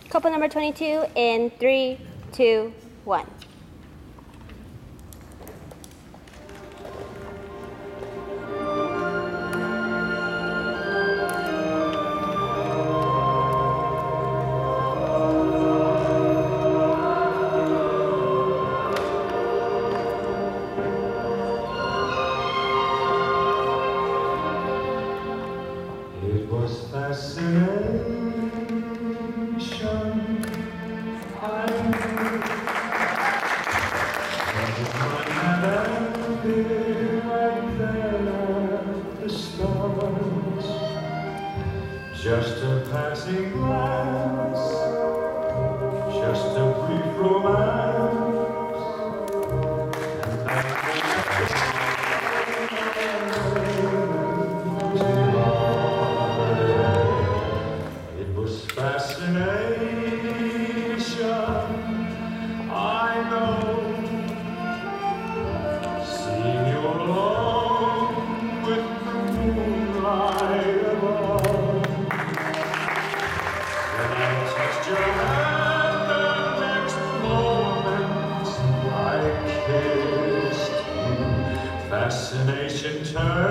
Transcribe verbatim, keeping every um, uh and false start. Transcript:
Couple number twenty-two in three, two, one. It was fascinating. I knew right there at the stars, just a passing glance, just a brief romance, and then it was fascinating. I know, seeing you alone with the moonlight above. When I touched your hand, the next moment I kissed you. Fascination turned